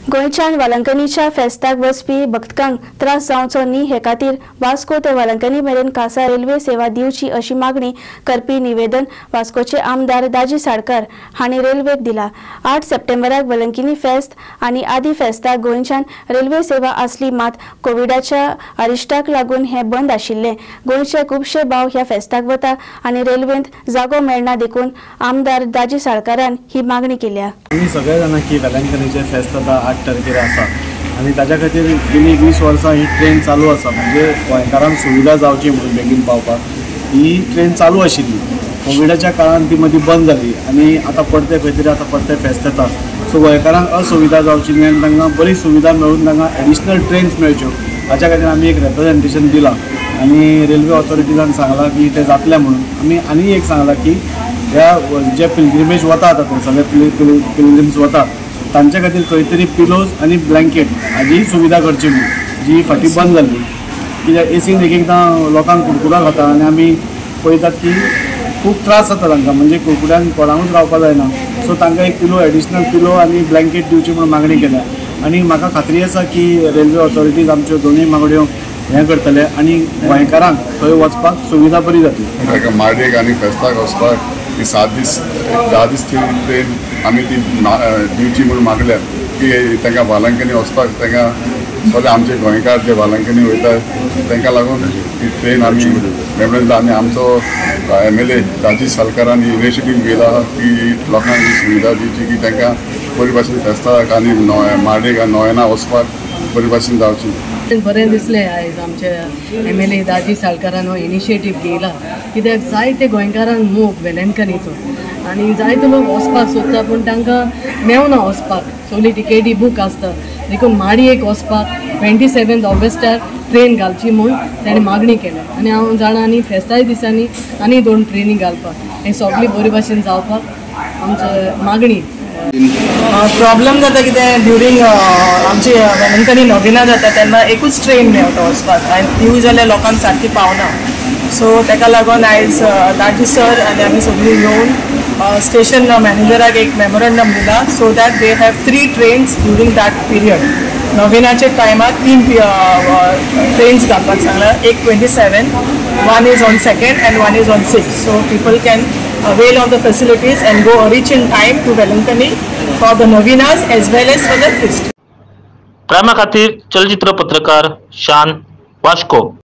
गोंयच्यान वालंकनीच्या फेस्ताक वचपी भक्तांक त्रास जावचो न्ही हे खातीर वास्को ते वालंकनी मेरेन खासा रेल्वे सेवा दिवची अशी मागणी करपी निवेदन वास्कोचे आमदार दाजी साळकार हांणी रेल्वेक दिला। 8 सप्टेंबराक वालंकनी फेस्त आनी आदी फेस्ताक गोंयच्यान रेल्वे सेवा आसली, मात कोविडाच्या अरिश्टाक लागून हे बंद आशिल्ले। गोंयचे खुबशे भाव ह्या फेस्ताक वता आनी रेल्वेंत जागो मेळना देखून आमदार दाजी साळकारान ही मागणी केल्या। आमी सगळे जाणा की वालंकनीचे फेस्त आता 8 तारखेर आसा आनी ताच्या खातीर गेली 20 वर्सां ही ट्रेन चालू आसा। म्हणजे गोंयकारांक सुविधा जावची म्हणून बेगीन पावपाक ही ट्रेन चालू आशिल्ली। कोविडाच्या काळान ती मदीं बंद जाली आनी आतां परते खंय तरी आतां परते फेस्त येता। सो गोंयकारांक असुविधा जावची न्ही आनी तांकां बरी सुविधा मेळून तांकां एडिशनल ट्रेन्स मेळच्यो हाच्या खातीर आमी एक रिप्रेजेंटेशन दिलां आनी रेल्वे ऑथॉरिटीजान सांगलां की ते जातलें म्हणून। आमी आनी एक सांगलां की ह्या जे पिलग्रिमेज वता तातूंत सगळे पिलग्रिम्स वतात तांच्या खातीर खंय तरी पिलोज आनी ब्लँकेट हाजी सुविधा करची म्हणून, जी फाटी बंद जाल्ली। कित्याक एसीन एक एकदां लोकांक कुडकुडा खाता आनी आमी पळयतात की खूब त्रास जाता तांकां, म्हणजे कुडकुड्यान कोणाकूच रावपाक जायना। सो तांकां एक पिलो एडिशनल पिलो आनी ब्लँकेट दिवची म्हणून मागणी केल्या आनी म्हाका खात्री आसा की रेल्वे ऑथॉरिटीज आमच्यो दोनूय मागण्यो हें करतले आनी गोंयकारांक थंय वचपाक सुविधा बरी जातली। मार्डेक आनी फेस्ताक वचपाक ती 7 दीस 10 दीस ट्रेन आमी ती दिवची म्हणून मागल्या की तांकां वालंकनी वचपाक तांकां सगळे आमचे गोंयकार जे वालंकनी वयता तांकां लागून ती ट्रेन आमी मेळून दिला। आनी आमचो MLA दाजी साळकारान इनिशिएटीव घेयला की लोकांक ही सुविधा दिवची की तांकां बरे भाशेन फेस्ताक आनी मार्डेक आनी नोयना वचपाक बरे भाशेन जावची। बरें दिसलें आयज आमचे MLA दाजी साळकारान हो इनिशिएटीव घेयला, कित्याक जायते गोंयकारांक मोग वेलंकनीचो आनी जायते लोक वचपाक सोदता पूण तांकां मेळना वचपाक, सगळी टिकेटी बूक आसता। देखून माडयेक वचपाक 27 ऑगस्टार ट्रेन घालची म्हूण ताणें मागणी केल्या आनी हांव जाणा आनी फेस्ताय दिसांनी आनी 2 ट्रेनी घालपाक हें सगळी बरे भाशेन जावपाक आमची मागणी। प्रॉब्लम जाता कितें ड्युरींग आमची वेलंकनी नोविना जाता तेन्ना एकूच ट्रेन मेळटा वचपाक आनी ती जाल्यार लोकांक सारकी पावना। सो ताका लागून आयज दाजी सर आनी आमी सगळीं येवन स्टेशन मॅनेजराक एक मेमोरंडम दिला so that they have 3 trains during that period. नोविनाचे टायमार 3 ट्रेन्स घालपाक सांगला, एक 27, 1 is on 2nd and 1 is on 6th, so people can avail of the facilities and go reach in time to Velankani for the novenas as well as for the feast। प्रामा खातीर चलचित्र पत्रकार शान, Vasco.